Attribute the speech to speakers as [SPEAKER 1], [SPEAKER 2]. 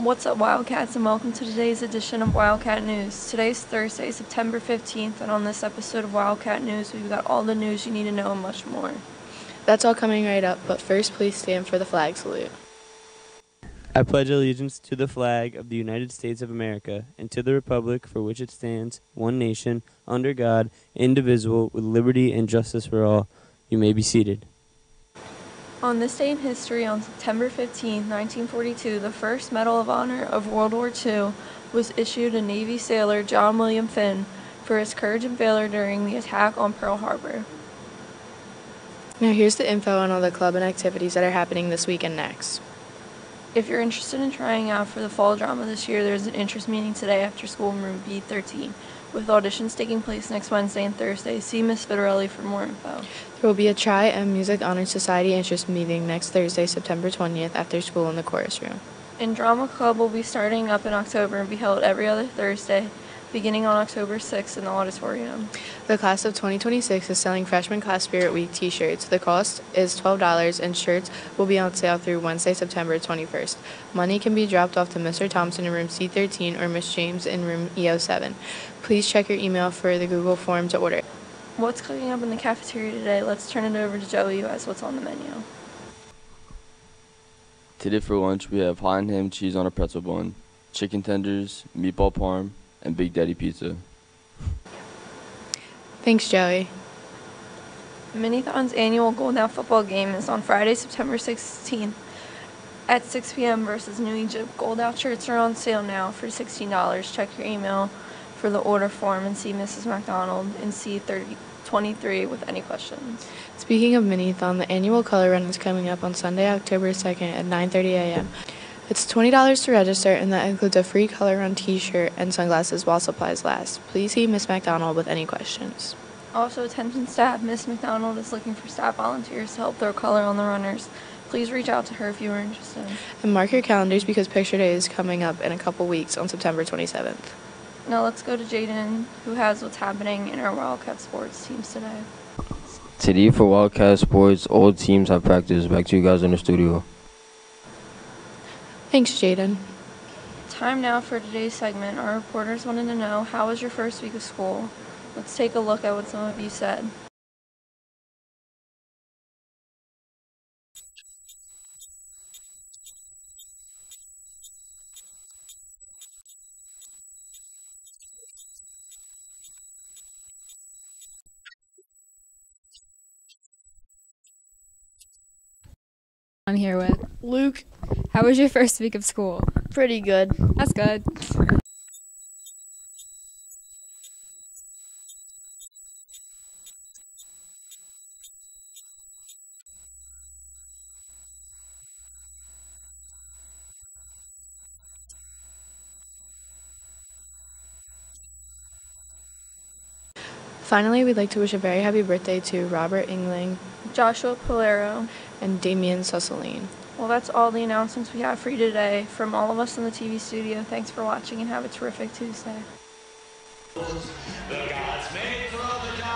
[SPEAKER 1] What's up, Wildcats, and welcome to today's edition of Wildcat News. Today's Thursday, September 15th, and on this episode of Wildcat News, we've got all the news you need to know and much more.
[SPEAKER 2] That's all coming right up, but first, please stand for the flag salute.
[SPEAKER 3] I pledge allegiance to the flag of the United States of America and to the republic for which it stands, one nation, under God, indivisible, with liberty and justice for all. You may be seated.
[SPEAKER 1] On this day in history, on September 15, 1942, the first Medal of Honor of World War II was issued to Navy sailor John William Finn for his courage and valor during the attack on Pearl Harbor.
[SPEAKER 2] Now here's the info on all the club and activities that are happening this week and next.
[SPEAKER 1] If you're interested in trying out for the fall drama this year, there's an interest meeting today after school in room B13, with auditions taking place next Wednesday and Thursday. See Ms. Fitarelli for more info.
[SPEAKER 2] There will be a Tri and Music Honor Society interest meeting next Thursday, September 20th, after school in the chorus room.
[SPEAKER 1] And Drama Club will be starting up in October and be held every other Thursday, beginning on October 6th in the auditorium.
[SPEAKER 2] The class of 2026 is selling Freshman Class Spirit Week t-shirts. The cost is $12 and shirts will be on sale through Wednesday, September 21st. Money can be dropped off to Mr. Thompson in room C13 or Ms. James in room E07. Please check your email for the Google form to order.
[SPEAKER 1] What's cooking up in the cafeteria today? Let's turn it over to Joey, who has what's on the menu.
[SPEAKER 4] Today for lunch we have hot and ham cheese on a pretzel bun, chicken tenders, meatball parm, and Big Daddy pizza.
[SPEAKER 2] Thanks, Joey.
[SPEAKER 1] Minithon's annual Gold Out football game is on Friday, September 16th at 6 p.m. versus New Egypt. Gold Out shirts are on sale now for $16. Check your email for the order form and see Mrs. McDonald in C23 with any questions.
[SPEAKER 2] Speaking of Minithon, the annual color run is coming up on Sunday, October 2nd at 9:30 a.m. It's $20 to register, and that includes a free color run t-shirt and sunglasses while supplies last. Please see Miss McDonald with any questions.
[SPEAKER 1] Also, attention staff, Miss McDonald is looking for staff volunteers to help throw color on the runners. Please reach out to her if you are interested.
[SPEAKER 2] And mark your calendars because Picture Day is coming up in a couple weeks on September 27th.
[SPEAKER 1] Now let's go to Jaden, who has what's happening in our Wildcat sports teams today.
[SPEAKER 4] Today for Wildcat Sports, all teams have practice. Back to you guys in the studio.
[SPEAKER 2] Thanks, Jaden.
[SPEAKER 1] Time now for today's segment. Our reporters wanted to know, how was your first week of school? Let's take a look at what some of you said.
[SPEAKER 5] On here with
[SPEAKER 6] Luke,
[SPEAKER 5] how was your first week of school?
[SPEAKER 6] pretty good.
[SPEAKER 5] That's good.
[SPEAKER 2] Finally, we'd like to wish a very happy birthday to Robert Ingling
[SPEAKER 1] Joshua Polero.
[SPEAKER 2] and Damian Susseline.
[SPEAKER 1] Well, that's all the announcements we have for you today. From all of us in the TV studio, thanks for watching and have a terrific Tuesday.
[SPEAKER 7] The gods made for the